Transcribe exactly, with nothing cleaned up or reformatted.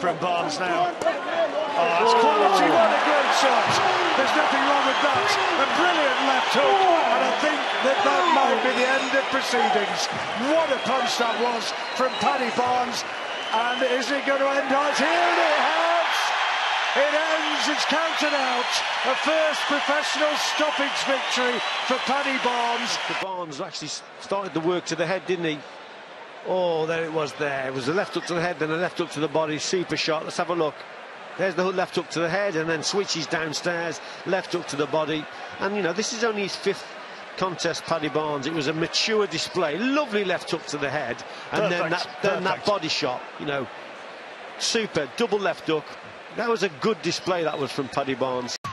from Barnes now. Oh, that's quality, what a great shot. There's nothing wrong with that. A brilliant left hook, and I think that that might be the end of proceedings. What a punch that was from Paddy Barnes. And is it going to end right here? It has! It ends, it's counted out. A first professional stoppage victory for Paddy Barnes. Barnes actually started the work to the head, didn't he? Oh, there it was there. It was a left hook to the head, then a left hook to the body. Super shot. Let's have a look. There's the left hook to the head, and then switches downstairs, left hook to the body. And, you know, this is only his fifth contest, Paddy Barnes. It was a mature display. Lovely left hook to the head, and Perfect. then that, then that body shot, you know. Super. Double left hook. That was a good display, that was, from Paddy Barnes.